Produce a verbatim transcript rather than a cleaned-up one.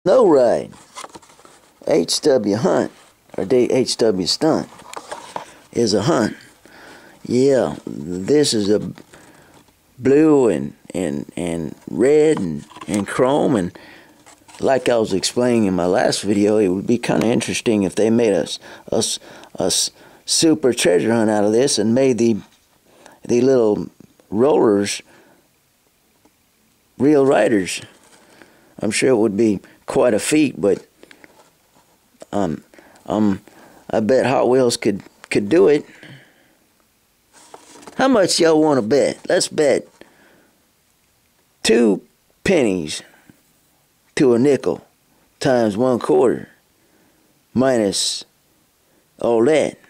No ride. H W Hunt, or H W Stunt, is a hunt. Yeah, this is a blue and and and red and and chrome, and like I was explaining in my last video, it would be kind of interesting if they made a, a, a super treasure hunt out of this and made the the little rollers real riders. I'm sure it would be quite a feat, but um, um, I bet Hot Wheels could could do it. How much y'all want to bet? Let's bet two pennies to a nickel times one quarter minus all that.